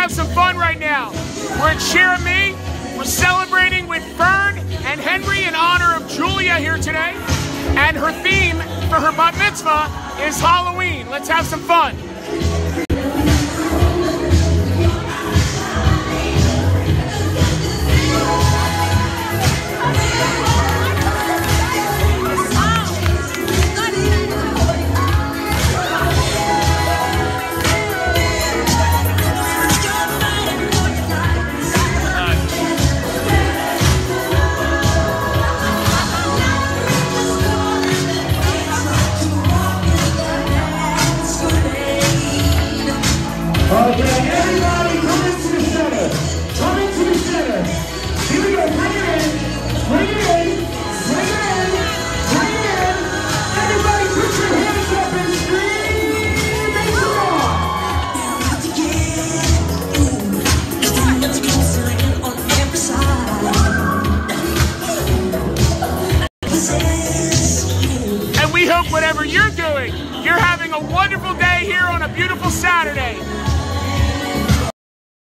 have some fun right now. We're at Cheer Me. We're celebrating with Fern and Henry in honor of Julia here today. And her theme for her bat mitzvah is Halloween. Let's have some fun. Okay, everybody come into the center. Come into the center. Here we go. Bring it in. Bring it in. Bring it in. Bring it in. Everybody put your hands up and scream. Make some more. And we hope whatever you're doing, you're having a wonderful day here on a beautiful Saturday.